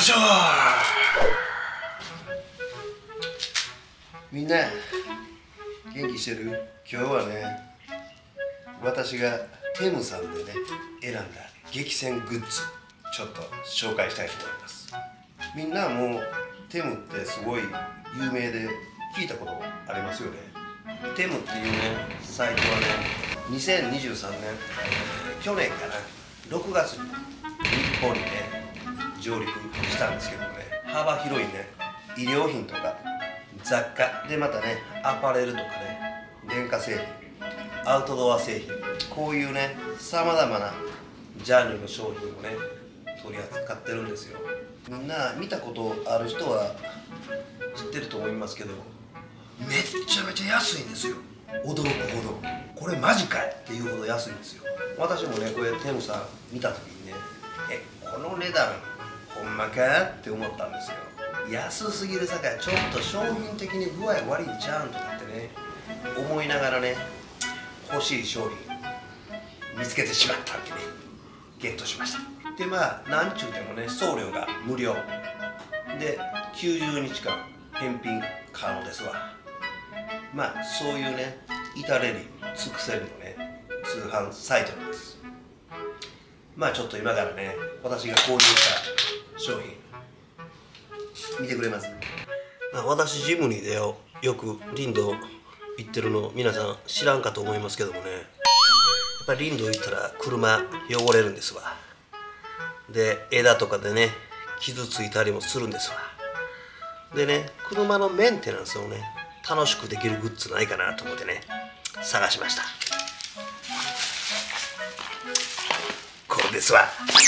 しょう。みんな元気してる？今日はね、私がテムさんでね選んだ激戦グッズちょっと紹介したいと思います。みんなもうテムってすごい有名で聞いたことありますよね。テムっていうねサイトはね2023年、去年かな6月に日本にね上陸したんですけどね、幅広いね衣料品とか雑貨で、またねアパレルとかね電化製品、アウトドア製品、こういうねさまざまなジャンルの商品をね取り扱ってるんですよ。みんな見たことある人は知ってると思いますけど、めっちゃめちゃ安いんですよ。驚くほどこれマジかいっていうほど安いんですよ。私もねこれテムさん見た時にね、この値段ほんまかって思ったんですよ。安すぎるさかいちょっと商品的に具合悪いんちゃうんとかってね思いながらね、欲しい商品見つけてしまったんでねゲットしました。でまあなんちゅうてもね送料が無料で90日間返品可能ですわ。まあそういうね至れり尽くせりのね通販サイトなんです。まあちょっと今からね私が購入した商品見てくれます？私ジムニーでよく林道行ってるの皆さん知らんかと思いますけどもね、やっぱり林道行ったら車汚れるんですわ。で枝とかでね傷ついたりもするんですわ。でね車のメンテナンスをね楽しくできるグッズないかなと思ってね探しました。これですわ。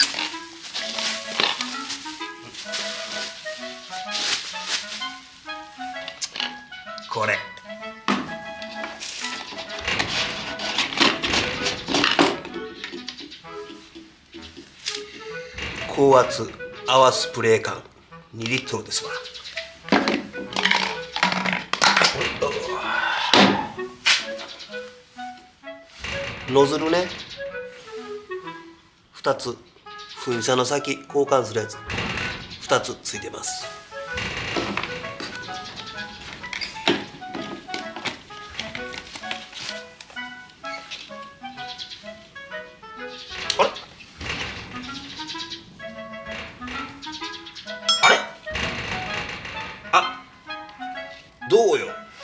これ高圧泡スプレー缶2リットルですわ。ノズルね2つ、噴射の先交換するやつ2つついてます。どうよ。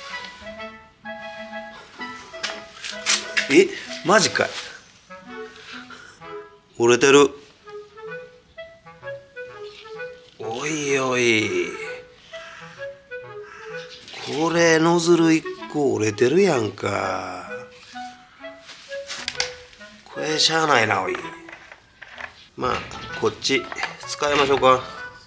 マジかい。折れてる。おいおい、これノズル1個折れてるやんか。これしゃあないな。おい、まあこっち使いましょうか。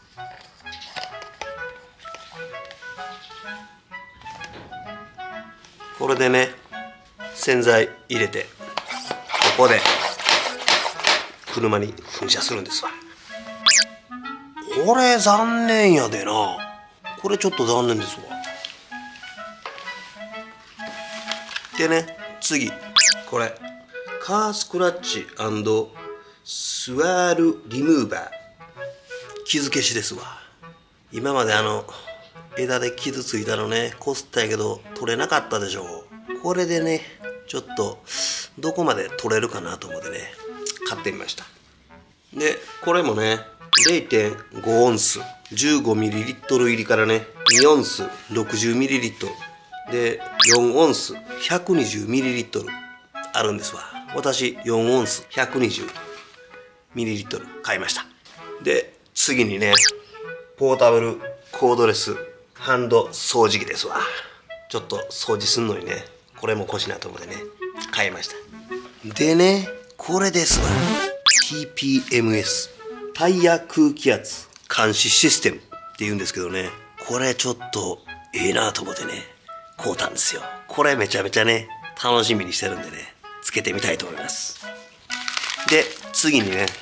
これでね洗剤入れてここで車に噴射するんですわ。これ残念やでな。これちょっと残念ですわ。でね次これカースクラッチ&スワールリムーバー傷消しですわ。今まで枝で傷ついたのねこすったんやけど取れなかったでしょう。これでねちょっとどこまで取れるかなと思ってね買ってみました。でこれもね 0.5 オンス 15ml 入りからね2オンス 60ml で4オンス 120ml あるんですわ。私4オンス 120ml 買いました。で次にねポータブルコードレスハンド掃除機ですわ。ちょっと掃除すんのにねこれも欲しいなと思ってね買いました。でねこれですわ。 TPMS タイヤ空気圧監視システムっていうんですけどね、これちょっといいなと思ってね買うたんですよ。これめちゃめちゃね楽しみにしてるんでねつけてみたいと思います。で次にね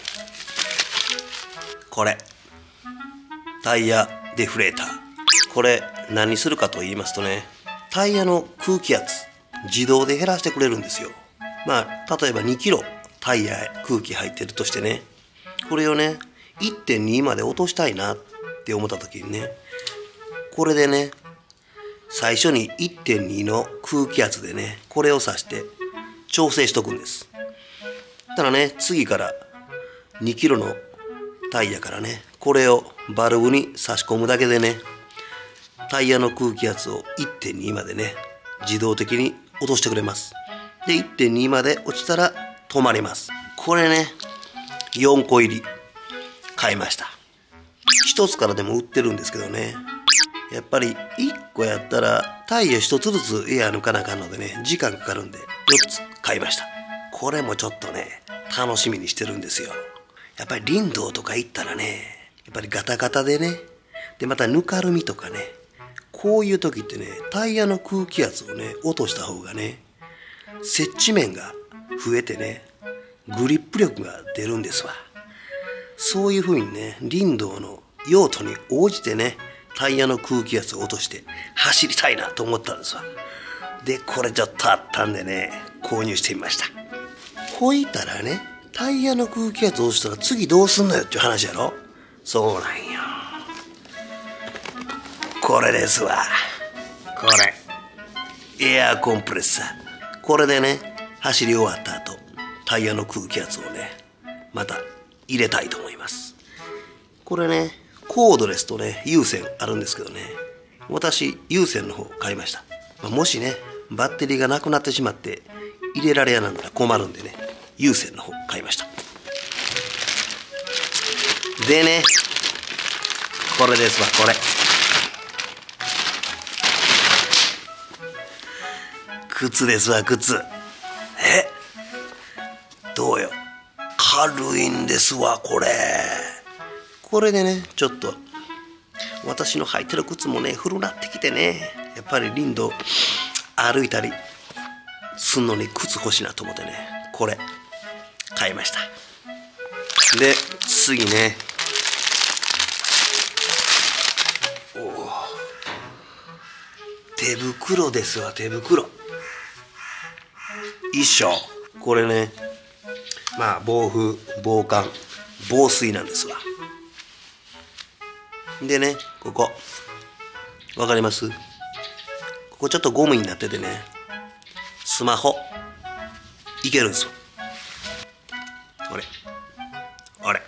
これタイヤデフレーター、これ何するかと言いますとねタイヤの空気圧自動で減らしてくれるんですよ。まあ例えば2キロタイヤへ空気入ってるとしてね、これをね 1.2 まで落としたいなっって思った時にね、これでね、最初に 1.2 の空気圧でね、これを刺して調整しとくんです。ただね、次から2キロのタイヤからね、これをバルブに差し込むだけでね、タイヤの空気圧を 1.2 までね、自動的に落としてくれます。で、1.2 まで落ちたら止まります。これね、4個入り買いました。1つからでも売ってるんですけどね、やっぱり1個やったらタイヤ1つずつエア抜かなあかんのでね、時間かかるんで4つ買いました。これもちょっとね、楽しみにしてるんですよ。やっぱり林道とか行ったらね、やっぱりガタガタでね、でまたぬかるみとかね、こういう時ってね、タイヤの空気圧をね、落とした方がね、接地面が増えてね、グリップ力が出るんですわ。そういう風にね、林道の用途に応じてね、タイヤの空気圧を落として走りたいなと思ったんですわ。で、これちょっとあったんでね、購入してみました。こういったらね、タイヤの空気圧を落としたら次どうすんのよっていう話やろ。そうなんよ。これですわ。これエアコンプレッサー。これでね、走り終わった後、タイヤの空気圧をね、また入れたいと思います。これね、コードレスとね、有線あるんですけどね、私有線の方買いました。もしね、バッテリーがなくなってしまって入れられやなんだら困るんでね、有線の方買いました。でね、これですわ。これ靴ですわ。靴。どうよ、軽いんですわ。これでね、ちょっと私の履いてる靴もね、古なってきてね、やっぱり林道歩いたりすんのに靴欲しいなと思ってね、これ買いました。で、次ね、手袋ですわ。手袋一緒。これね、まあ防風防寒防水なんですわ。でね、ここわかります？ここちょっとゴムになっててね、スマホいけるんですよ。あれ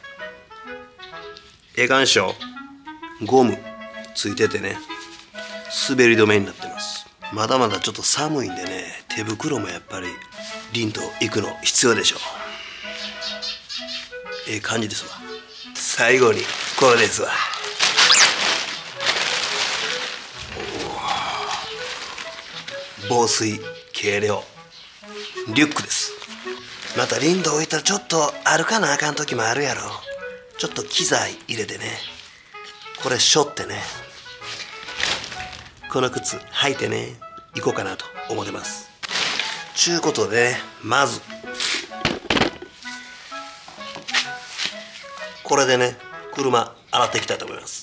干渉ゴムついててね、滑り止めになってます。まだまだちょっと寒いんでね、手袋もやっぱり林道行くの必要でしょう。感じですわ。最後にこれですわ。防水軽量リュックです。また林道置いたらちょっと歩かなあかん時もあるやろ。ちょっと機材入れてね、これ背負ってね、この靴履いてね、行こうかなと思ってます。ちゅうことで、ね、まずこれでね、車洗っていきたいと思います。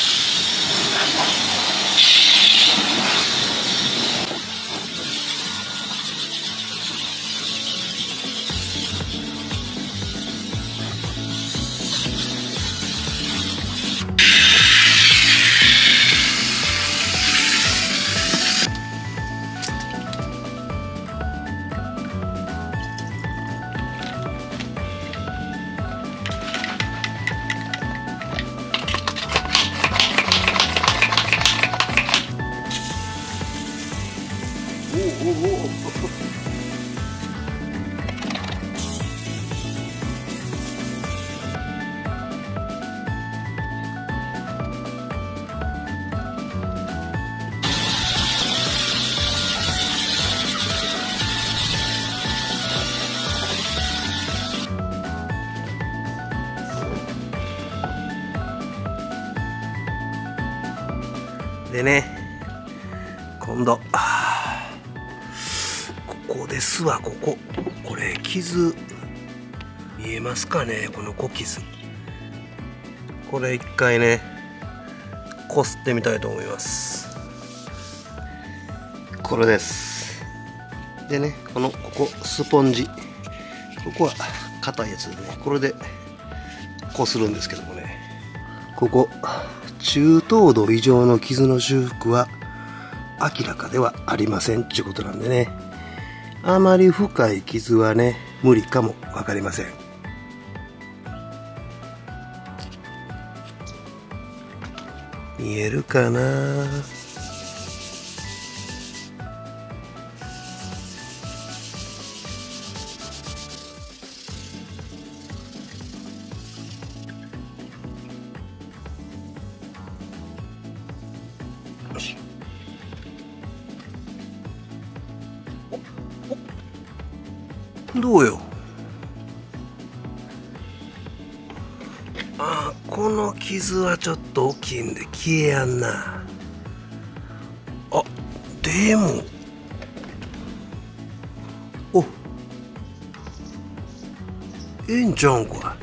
でね、今度ここですわ。これ傷見えますかね。この小傷、これ一回ねこすってみたいと思います。これです。でね、ここスポンジ、ここは硬いやつでね、これでこするんですけどもね、 ここ中等度以上の傷の修復は明らかではありませんっていうことなんでね、あまり深い傷はね無理かも分かりません。見えるかな。どうよ。この傷はちょっと大きいんで消えやんな。でもええんちゃうんか。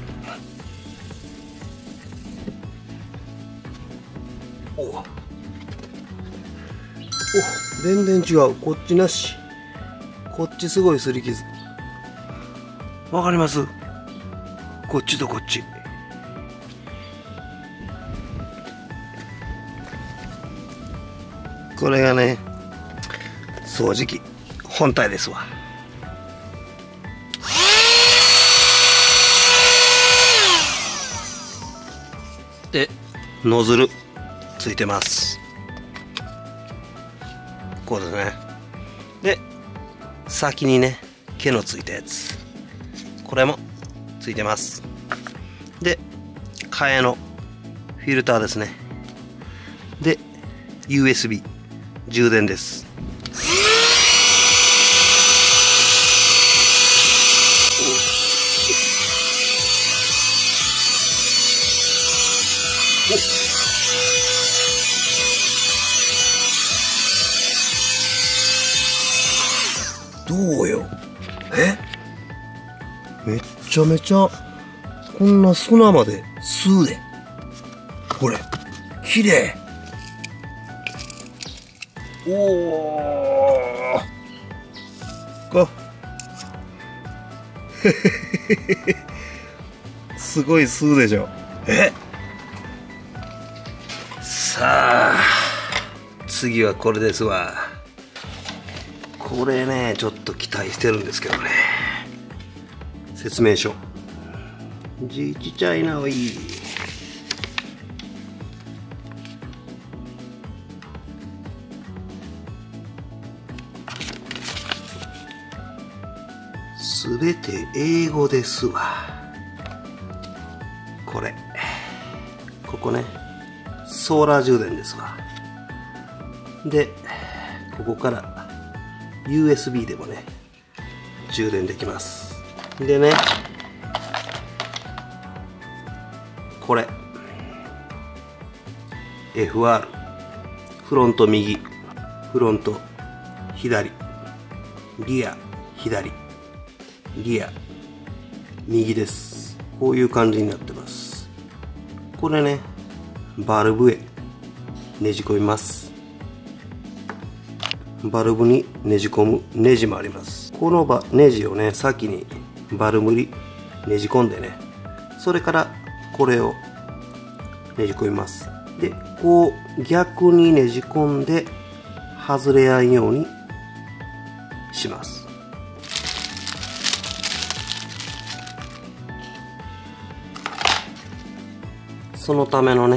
全然違う。こっちなし。こっちすごい擦り傷。わかります？こっちとこっち。これがね、掃除機本体ですわ。で、ノズルついてます。こうですね。で、先にね、毛のついたやつ。これもついてます。で、替えのフィルターですね。で、USB 充電です。どうよ。めっちゃめちゃこんな砂まで吸うで。これ綺麗。すごい吸うでしょ。さあ次はこれですわ。これねちょっと期待してるんですけどね。説明書字ちっちゃいな。おい、すべて英語ですわ。ここねソーラー充電ですわ。でここから USB でもね充電できます。でねこれ FR フロント右、フロント左、リア左、リア右です。こういう感じになってます。これねバルブへねじ込みます。バルブにねじ込むネジもあります。このネジをね先にバルブにねじ込んでね、それからこれをねじ込みます。でこう逆にねじ込んで外れやんようにします。そのためのね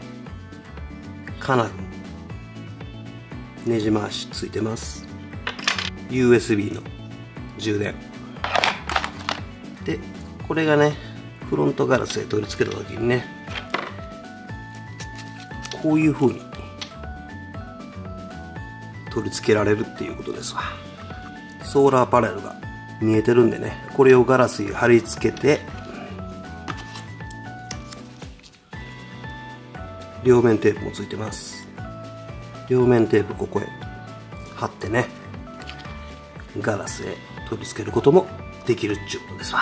金具ねじ回しついてます。 USB の充電で、これがねフロントガラスへ取り付けた時にねこういう風に取り付けられるっていうことですわ。ソーラーパネルが見えてるんでね、これをガラスに貼り付けて両面テープもついてます。両面テープここへ貼ってねガラスへ取り付けることもできるっちゅうことですわ。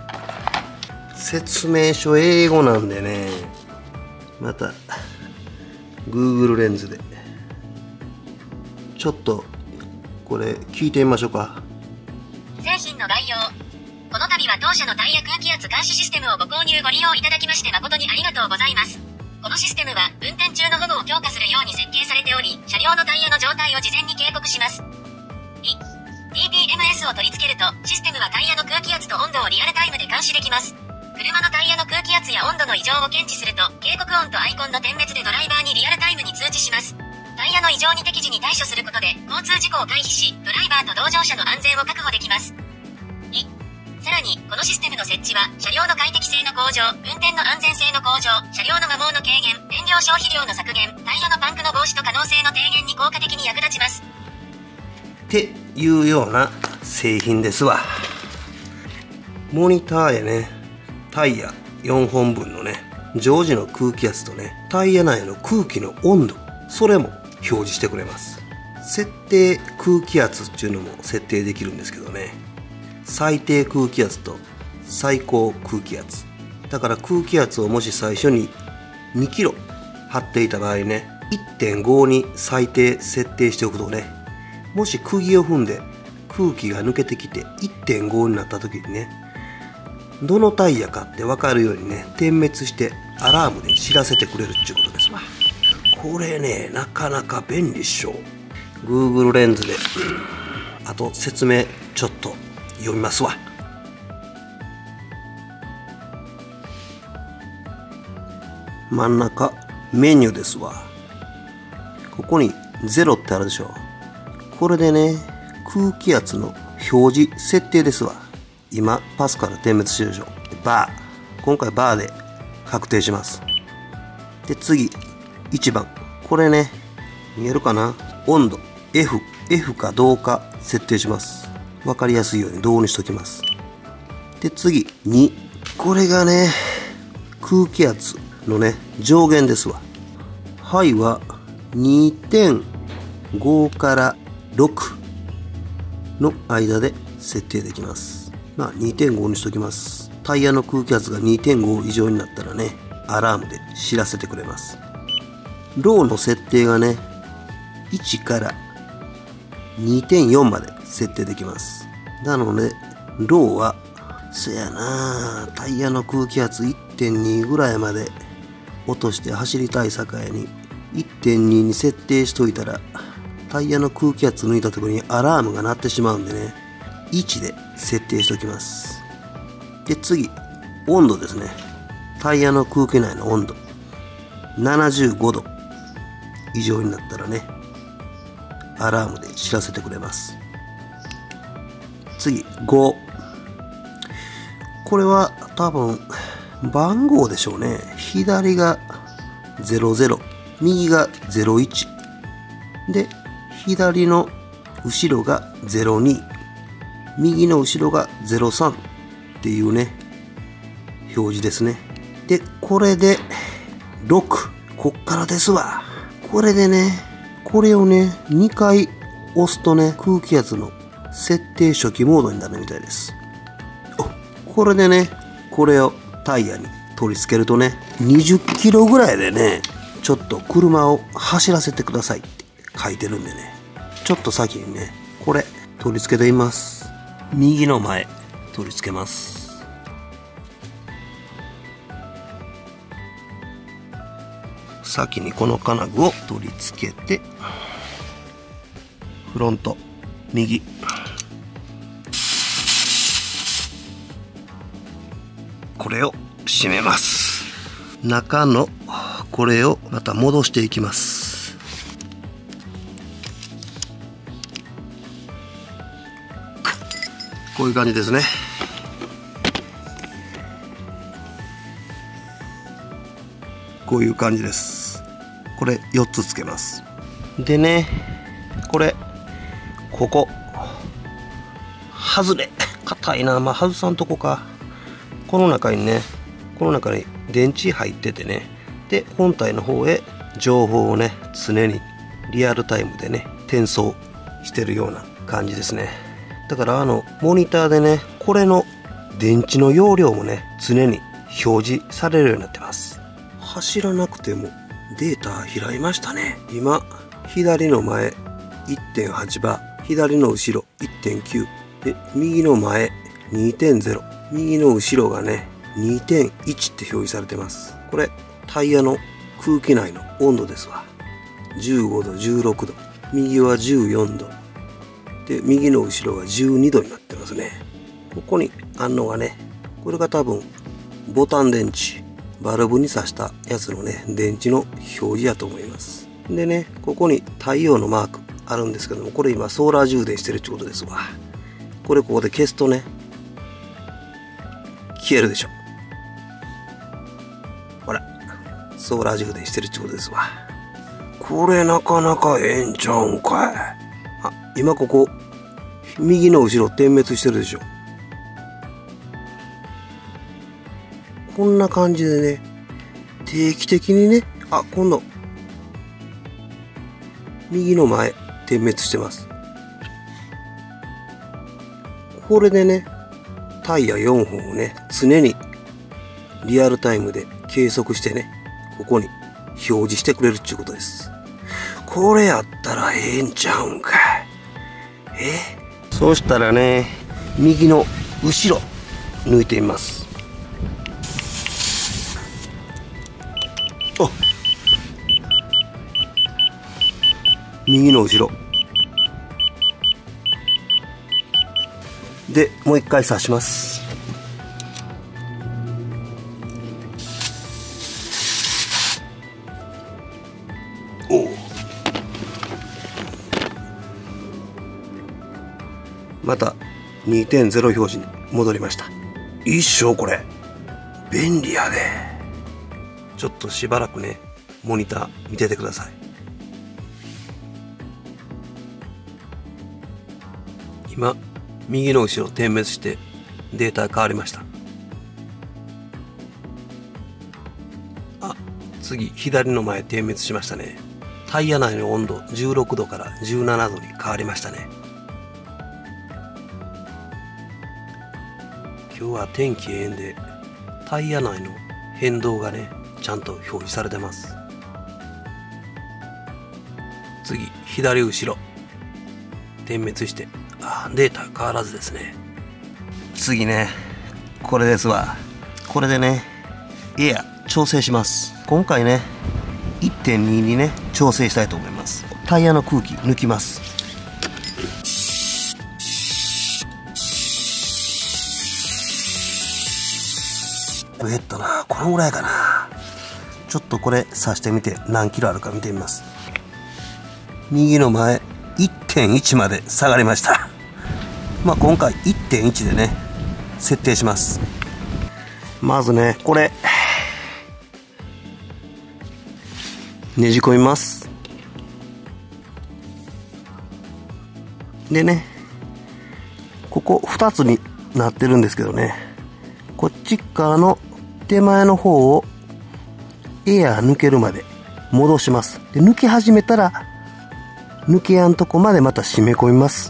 説明書英語なんでね、また Google レンズでちょっとこれ聞いてみましょうか。 製品の概要。ここの度は当社のタイヤ空気圧監視システムをご購入ご利用いただきまして誠にありがとうございます。このシステムは運転中の保護を強化するように設計されており、車両のタイヤの状態を事前に警告します。TPMS を取り付けると、システムはタイヤの空気圧と温度をリアルタイムで監視できます。車のタイヤの空気圧や温度の異常を検知すると、警告音とアイコンの点滅でドライバーにリアルタイムに通知します。タイヤの異常に適時に対処することで、交通事故を回避し、ドライバーと同乗者の安全を確保できます。さらに、このシステムの設置は、車両の快適性の向上、運転の安全性の向上、車両の摩耗の軽減、燃料消費量の削減、タイヤのパンクの防止と可能性の低減に効果的に役立ちます。 っていうような製品ですわ。モニターへね、タイヤ4本分のね、常時の空気圧とね、タイヤ内の空気の温度、それも表示してくれます。設定空気圧っていうのも設定できるんですけどね、最低空気圧と最高空気圧だから、空気圧をもし最初に2キロ張っていた場合ね、 1.5 に最低設定しておくとね、もし釘を踏んで空気が抜けてきて 1.5 になった時にね、どのタイヤかって分かるようにね、点滅してアラームで知らせてくれるっていうことですわ。これね、なかなか便利っしょ。 Google レンズであと説明ちょっと読みますわ。真ん中メニューですわ。ここに0ってあるでしょ。これでね、空気圧の表示設定ですわ。今パスから点滅してるでしょ。バー、今回バーで確定します。で次1番、これね、見えるかな、温度 F かどうか設定します。分かりやすいように同にしときます。で次2、これがね、空気圧のね、上限ですわ。はいは 2.5 から6の間で設定できます。まあ 2.5 にしときます。タイヤの空気圧が 2.5 以上になったらね、アラームで知らせてくれます。ローの設定がね、1から 2.4 まで設定できます。なのでローはそやな、タイヤの空気圧 1.2 ぐらいまで落として走りたい境に 1.2 に設定しといたら、タイヤの空気圧抜いた時にアラームが鳴ってしまうんでね、1で設定しておきます。で次温度ですね。タイヤの空気内の温度75度以上になったらね、アラームで知らせてくれます。次5、これは多分番号でしょうね。左が00、右が01で、左の後ろが02、右の後ろが03っていうね、表示ですね。でこれで6、こっからですわ。これでね、これをね2回押すとね、空気圧の設定初期モードになるみたいです。これでね、これをタイヤに取り付けるとね、20キロぐらいでね、ちょっと車を走らせてくださいって書いてるんでね、ちょっと先にね、これ取り付けてみます。右の前取り付けます。先にこの金具を取り付けて、フロント右、これを閉めます。中のこれをまた戻していきます。こういう感じですね。こういう感じです。これ4つつけます。でね、これここ外れ硬いな。まあ外さんとこか。この中にね、この中に電池入っててね、で本体の方へ情報をね、常にリアルタイムでね転送してるような感じですね。だからモニターでね、これの電池の容量もね常に表示されるようになってます。走らなくてもデータ開いましたね。今左の前 1.8 バー、左の後ろ 1.9 で、右の前 2.0、右の後ろがね 2.1 って表示されてます。これタイヤの空気内の温度ですわ。15度、16度、右は14度で、右の後ろが12度になってますね。ここにあんのがね、これが多分ボタン電池、バルブに挿したやつのね電池の表示やと思います。でね、ここに太陽のマークあるんですけども、これ今ソーラー充電してるってことですわ。これここで消すとね消えるでしょ。ほら、ソーラー充電してるってことですわ。これなかなかええんちゃうんかい。あ、今ここ右の後ろ点滅してるでしょ。こんな感じでね、定期的にね、あ、今度右の前点滅してます。これでね、タイヤ4本をね常にリアルタイムで計測してね、ここに表示してくれるっていうことです。これやったらええんちゃうんかい。そうしたらね、右の後ろ抜いてみます。あ、右の後ろでもう一回刺します。おお、また 2.0 表示に戻りました。一生これ便利やで。ちょっとしばらくねモニター見ててください。今右の後ろ点滅してデータ変わりました。あ、次左の前点滅しましたね。タイヤ内の温度16度から17度に変わりましたね。今日は天気ええんでタイヤ内の変動がねちゃんと表示されてます。次左後ろ点滅して、データ変わらずですね。次ね、これですわ。これでねエア調整します。今回ね 1.2 にね調整したいと思います。タイヤの空気抜きます。な、このぐらいかな。ちょっとこれ刺してみて何キロあるか見てみます。右の前 1.1 まで下がりました。今回 1.1 でね設定します。まずねこれねじ込みます。でね、ここ2つになってるんですけどね、こっち側の手前の方をエアー抜けるまで戻します。で抜け始めたら抜けやんとこまでまた締め込みます。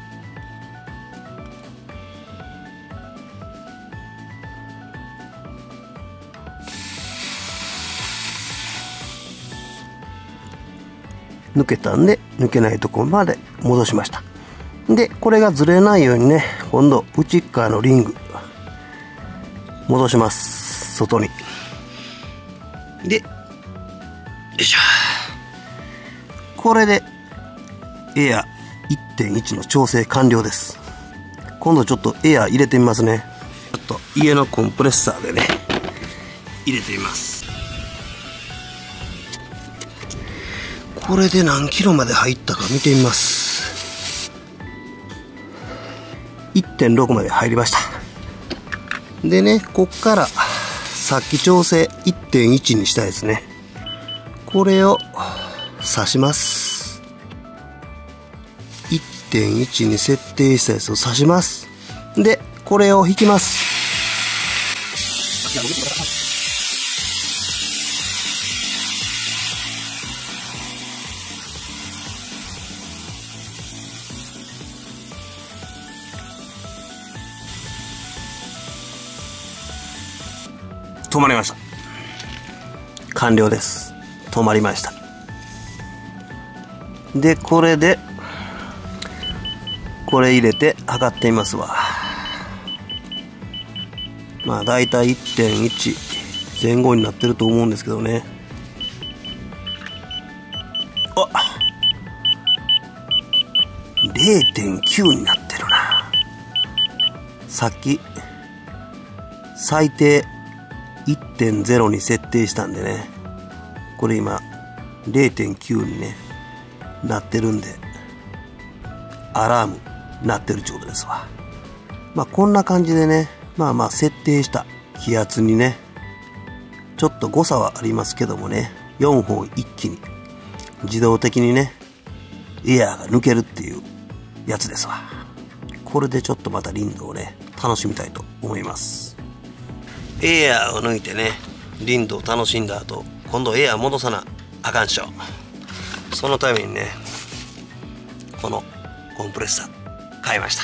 抜けたんで抜けないところまで戻しました。でこれがずれないようにね、今度内側のリング戻します。外にで、よいしょ。これでエア 1.1 の調整完了です。今度ちょっとエア入れてみますね。ちょっと家のコンプレッサーでね入れてみます。これで何キロまで入ったか見てみます。 1.6 まで入りました。でね、こっからさっき調整 1.1 にしたいですね。これを挿します。 1.1 に設定したやつを挿します。でこれを引きます。止まりました。完了です。止まりました。でこれでこれ入れて測ってみますわ。 まあだいたい 1.1 前後になってると思うんですけどね。あ、0.9 になってるな。さっき最低 1.0 に設定したんでね、これ今 0.9 にねなってるんで、アラームなってるってことですわ。まあこんな感じでね、まあまあ設定した気圧にねちょっと誤差はありますけどもね、4本一気に自動的にねエアーが抜けるっていうやつですわ。これでちょっとまた林道をね楽しみたいと思います。エアーを抜いてね林道を楽しんだ後、今度エアー戻さなあかんっしょ。そのためにねこのコンプレッサー買いました。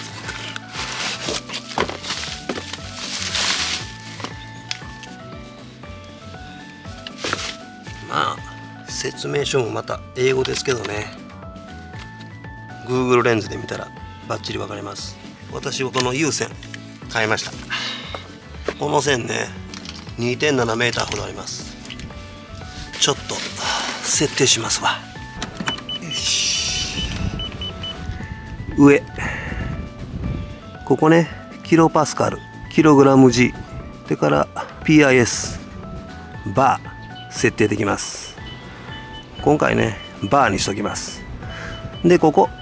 まあ説明書もまた英語ですけどね、 Google レンズで見たらバッチリ分かります。私はこの有線買いました。この線ね 2.7 メーターほどあります。ちょっと設定しますわ。よし、上ここねキロパスカル、キログラム G、 それから PIS バー設定できます。今回ねバーにしときます。でここ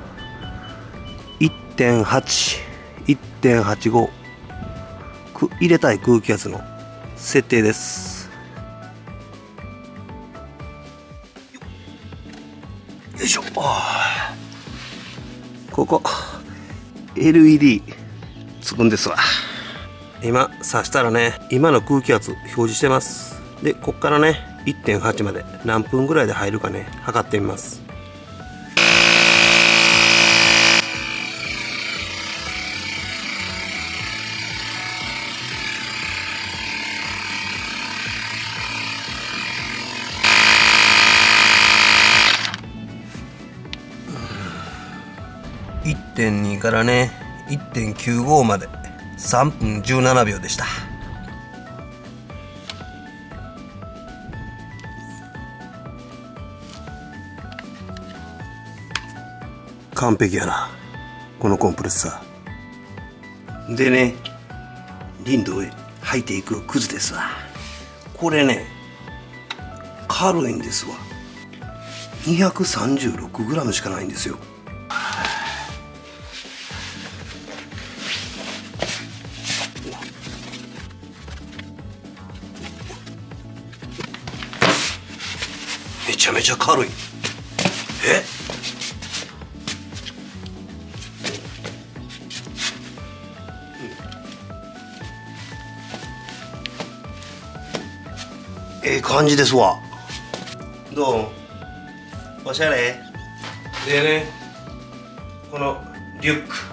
1.8 1.85 入れたい空気圧の設定です。よいしょ。ここ LED つくんですわ。今挿したらね今の空気圧表示してます。でこっからね 1.8 まで何分ぐらいで入るかね測ってみます。1.2 からね 1.95 まで3分17秒でした。完璧やなこのコンプレッサーでね。林道へ履いていく靴ですわ。これね軽いんですわ。 236g しかないんですよ。めちゃめちゃ軽い。ええ感じですわ。どうおしゃれでね、このリュック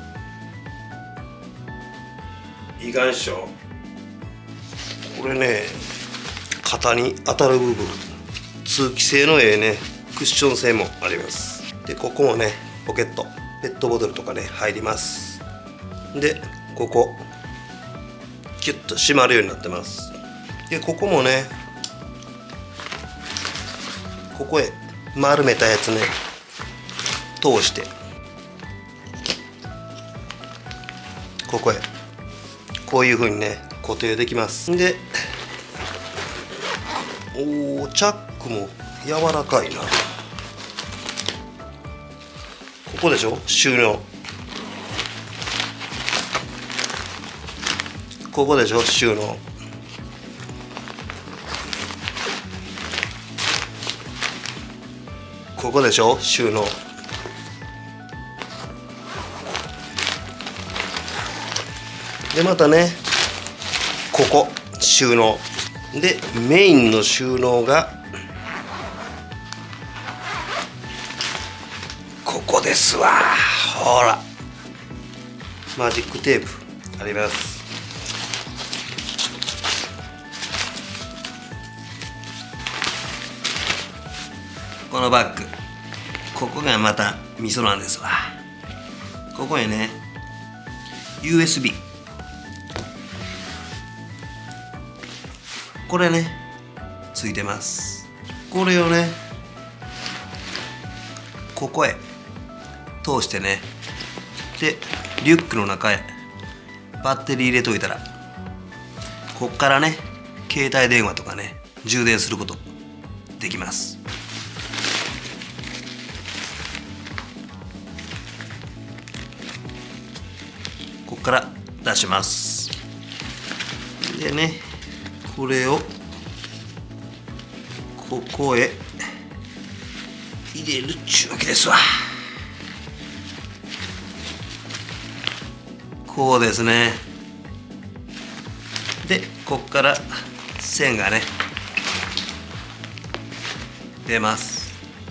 いいかんっしょ。これね肩に当たる部分通気性のねクッション性もあります。でここもねポケットペットボトルとかね入ります。でここキュッと閉まるようになってます。でここもねここへ丸めたやつね通してここへこういう風にね固定できます。でチャックも柔らかいな。ここでしょ収納、ここでしょ収納、ここでしょ収納。でまたねここ収納でメインの収納がここですわ。ほらマジックテープあります。このバッグここがまたミソなんですわ。ここへね USB これねついてます。これをねここへ通してね、でリュックの中へバッテリー入れといたら、こっからね携帯電話とかね充電することできます。こっから出します。でね、これをここへ入れるっちゅうわけですわ。こうですね。でこっから線がね出ます。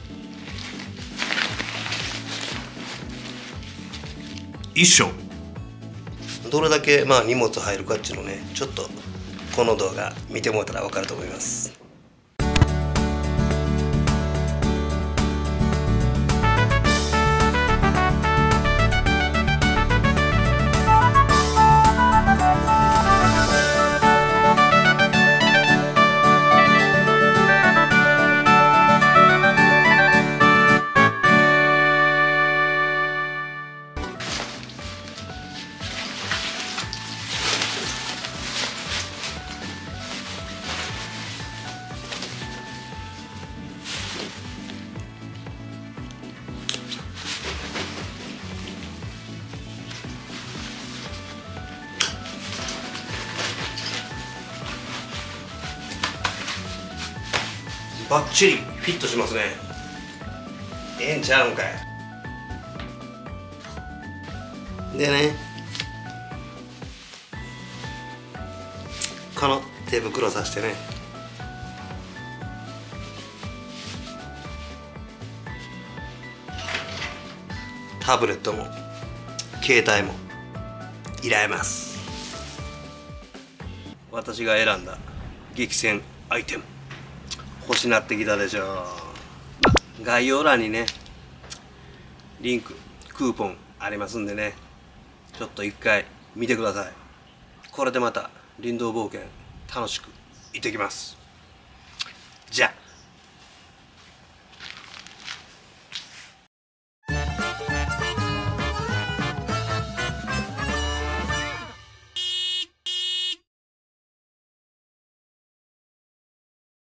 一緒。どれだけ荷物入るかっていうのをね、ちょっとこの動画見てもらったら分かると思います。バッチリフィットしますね。ええんちゃうんかい。でね、この手袋さしてね、タブレットも携帯も入れます。私が選んだ激戦アイテム欲しなってきたでしょう。概要欄にねリンククーポンありますんでね、ちょっと一回見てください。これでまた林道冒険楽しく行ってきます。じゃあ。